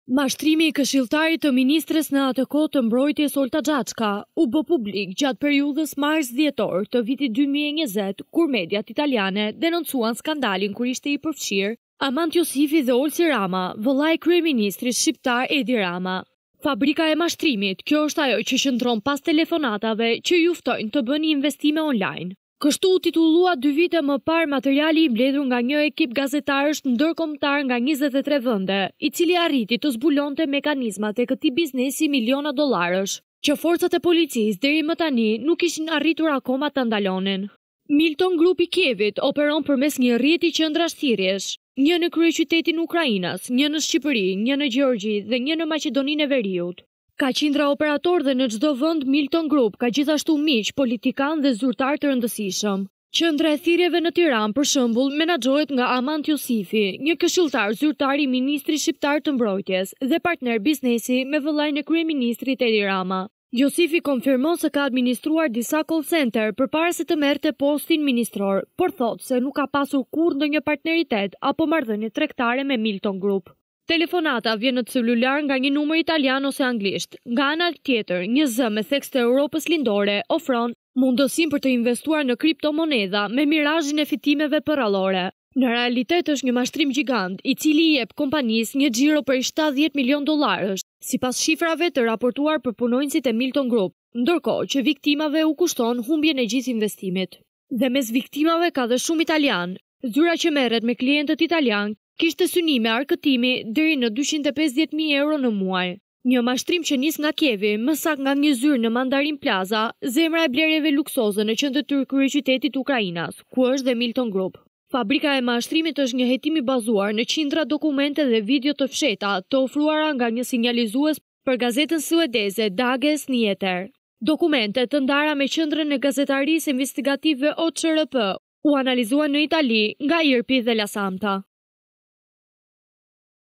Mashtrimi i këshilltarit të ministres në atë kohë të mbrojtjes Olta Xhaçka u bë publik gjatë periudhës mars-dhjetor të vitit 2020, kur mediat italiane denoncuan skandalin kur ishte i përfshirë Amant Josifi dhe Olsi Rama, vëllai i kryeministrit shqiptar Edi Rama. Fabrika e mashtrimit, kjo është ajo që qëndron pas telefonatave që juftojnë të bëni investime online. Kështu u titullua 2 vite më parë materiali i mbledhur nga një ekip gazetarësh ndërkombëtar nga 23 vende, i cili arriti të zbulonte mekanizmat e këtij biznesi miliona dollarësh, që forcat e policisë deri më tani nuk ishin arritur akoma ta ndalonin. Milton Group i Kievit operon përmes një rrjeti qendrash thirrjesh, një në kryeqytetin Ukrainas, një në Shqipëri, një në Gjeorgji dhe një në Maqedoninë e Veriut. Ka qindra operator dhe në çdo vend Milton Group ka gjithashtu miq, politikan dhe zyrtar të rëndësishëm. Qendra e thirrjeve në Tiranë, për shembull, menaxhohet nga Amant Josifi, një këshilltar zyrtar i ministrit shqiptar të mbrojtjes dhe partner biznesi me vëllain e kryeministrit Edi Rama. Josifi konfirmon se ka administruar disa call center përpara se të merrte postin ministror, por thotë se nuk ka pasur kurrë ndonjë partneritet apo marrëdhënie tregtare me Milton Group. Telefonata vjen në celular nga një numër italian ose anglisht. Nga ana tjetër, një zë me theks të Europës lindore ofron mundësinë për të investuar në kriptomonedha me mirazhin e fitimeve përrallore. Në realitet është një mashtrim gjigant, i cili i jep kompanisë një xhiro për 70 milion dollarësh, sipas shifrave të raportuar për punonjësit e Milton Group, ndërkohë që viktimave u kushton humbjen e gjithë investimit. Dhe mes viktimave ka dhe shumë italian. Zyra që merret me klientët italian kishte synime arkëtimi deri në 250.000 euro në muaj. Një mashtrim që nis nga Kievi, më saktë nga një zyrë në Mandarin Plaza, zemra e blerjeve luksoze në qendër të kryeqytetit Ukrainas, ku është dhe Milton Group. Fabrika e mashtrimit është një hetim i bazuar në qindra dokumente dhe video të fshehta, të ofruara nga një sinjalizues për gazetën suedeze Dagens Nyheter. Dokumentet të ndara me qendrën e gazetarisë investigative OCRP u analizuan në Itali nga IRP dhe La Samta.